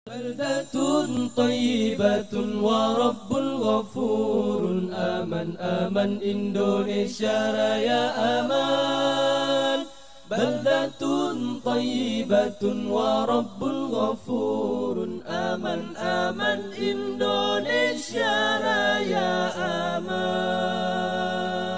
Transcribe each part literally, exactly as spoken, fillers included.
Baldatun thayyibatun wa rabbun ghafurun. Aman, aman Indonesia Raya aman. Baldatun thayyibatun wa rabbun ghafurun. Aman, aman Indonesia Raya aman.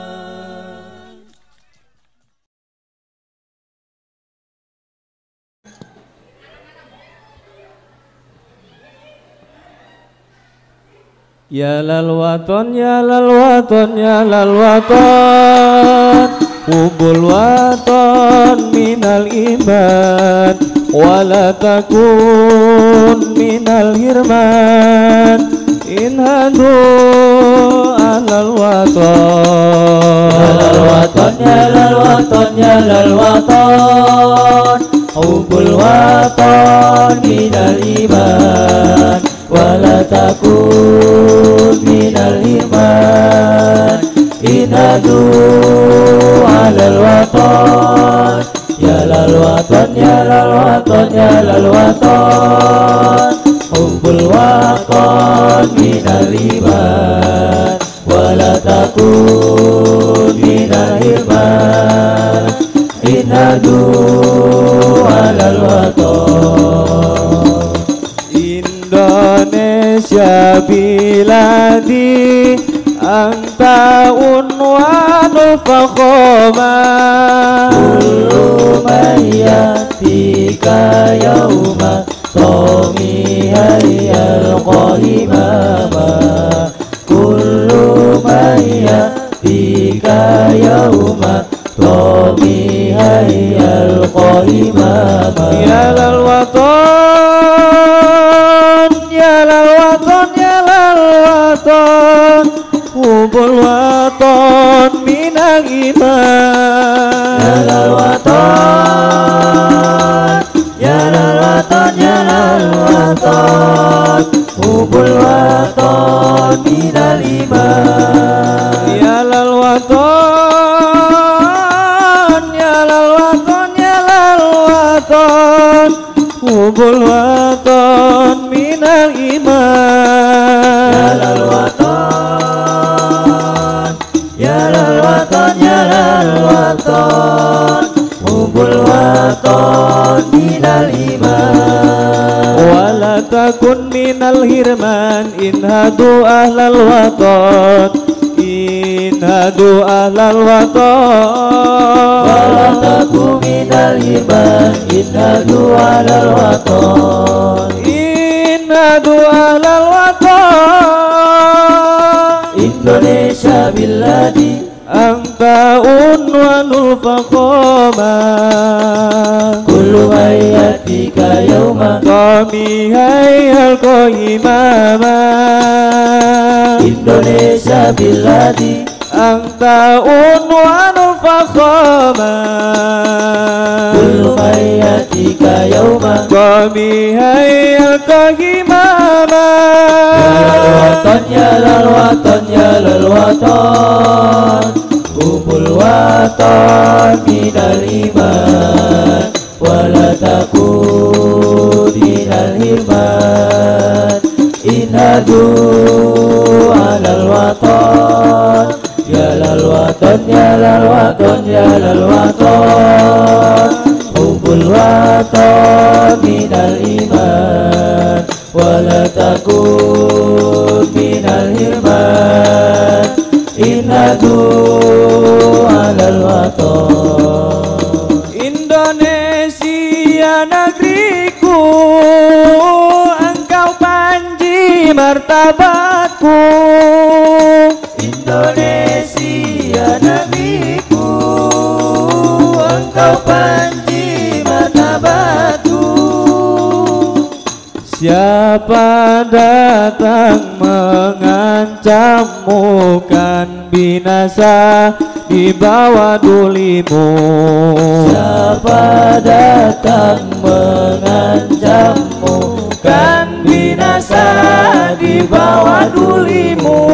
Ya lal waton, ya lal waton, ya lal waton, hubul waton minal iman, wala takun minal hirman, inhadu alal waton. Ya lal waton, ya lal waton, ya lal waton, hubul waton minal iman, wala takun minal iman, inadu alal waton. Ya lal waton, ya lal waton, ya lal waton, hubbul waton minal iman, wala takun minal iman, inadu alal waton. Indonesia biladi anta unwanul fakhoma, kullu mayyatika yawma tomi hayyal qahimama, kullu mayyatika yawma tomi hayyal qahimama. Ya lal waton, ya lal waton, ya lal waton, hubul waton minal iman. Ya lal waton, ya lal waton, ya lal waton, hubul waton minal iman. Ya lal waton, ya lal waton, ya lal waton, hubul waton minal iman. Ya lal waton, ya lal waton, ya lal waton, hubul waton minal iman. Wala takun minal hirman, inhadu ahlal waton, inhadu ahlal waton. Wala takun minal hirman, inhadu alal waton, inhadu ahlal waton. Indonesia biladi anta unwanul fakhoma, kullu mayyatika yawma kami hayyal qahimama. Indonesia biladi anta unwanul fakhoma, kullu mayyatika yawma kami hayyal qahimama. Ya lal waton, ya lal waton, hubul waton minal iman, wala takun minal hirman, inhadu alal waton. Ya lal waton, ya lal waton, ya lal waton, hubul waton minal iman, wala takun minal hirman, inhadu alal waton. Indonesia negeriku, engkau panji martabatku. Indonesia negeriku, engkau panji martabatku. Siapa datang mengancammu kan binasa di bawah dulimu. Siapa datang mengancammu kan binasa di bawah dulimu.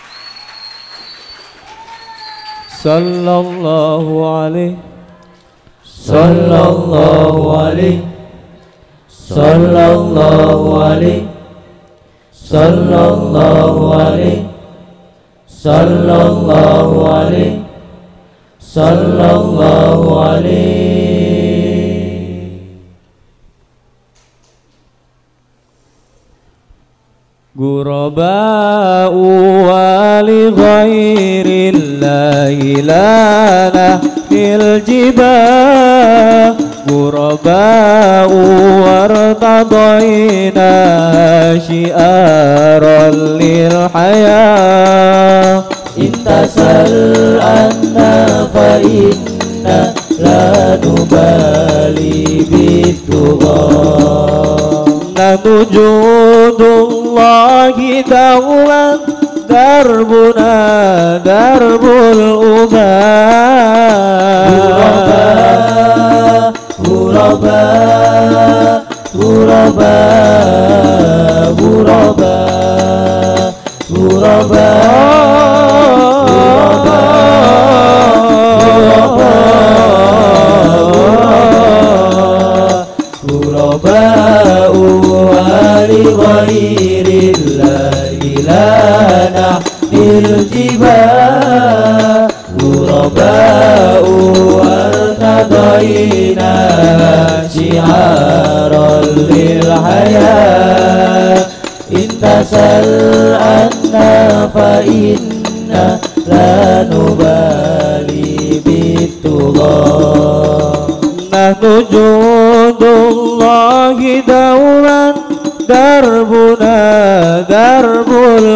Sallallahu alaihi sallallahu alaihi sallallahu alaihi sallallahu alaihi sallallahu alaihi sallallahu alaihi. Ghuraba'u wa li ghairillahi la nahil jibah. Ghuraba'u wartadaina syi'aran lil hayah. Intasal anna fa inna la nubali bitugha. Nahnu judullahi daulan darbuna darbul ubah. Ghuraba, ghuraba, ghuraba, ghuraba, ghuraba, ghuraba, ghuraba, wali ghairillahi la nahil jibah. Ghuraba wartadaina syi'aran lil hayat. Intasal anna fa inna la nubali bitugha. Nahnu judullahi daulan darbuna darbul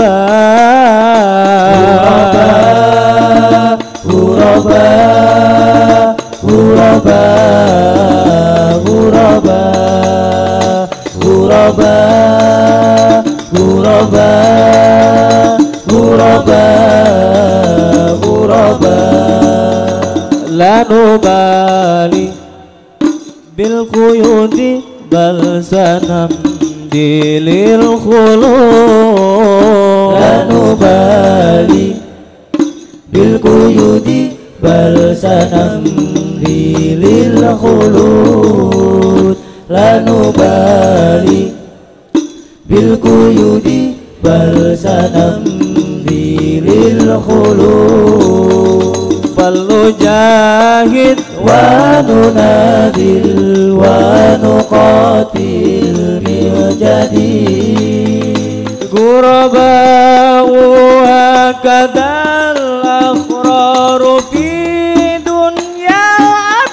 ubah. Ghuraba, ghuraba, ghuraba, ghuraba, ghuraba, ghuraba, ghuraba. La nubali bil quyudi bal sanamdi lil khulud. La nubali bil quyudi bal sanamdi lil khulud. La nubali bil quyudi bal sanamdi lil khulud. Fal nujahid wa nunadil wa nuqatil bil jadid. Ghuraba wa kadal akhraru fi dunyal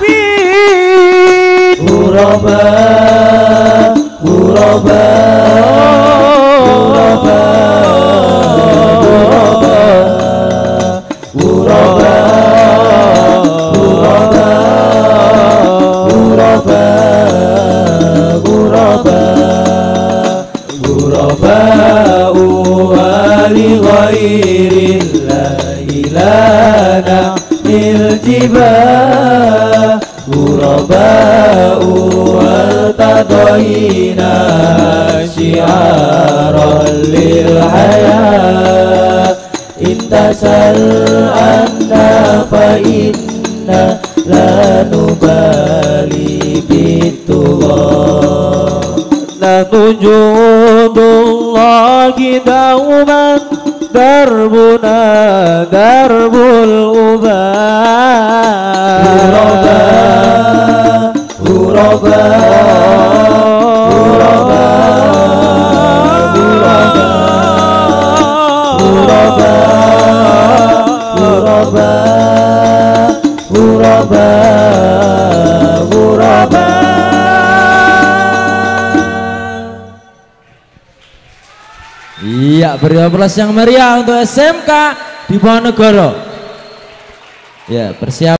abid. Ghuraba, ghuraba, ghuraba, ghuraba, ghuraba, ghuraba, ghuraba, ghuraba, ghuraba wa li ghairillahi la nahil jibah. Ghuraba wartadaina syi'aran lil hayat. Intasal anna fa inna la nubali bitugha. Nahnu judullahi dauman darbuna darbul ubah. Ghuraba, ghuraba, ghuraba, ghuraba, ghuraba, ghuraba, ghuraba, ghuraba. Iya, beri aplaus yang meriah untuk S M K Diponegoro. Ya, persiapan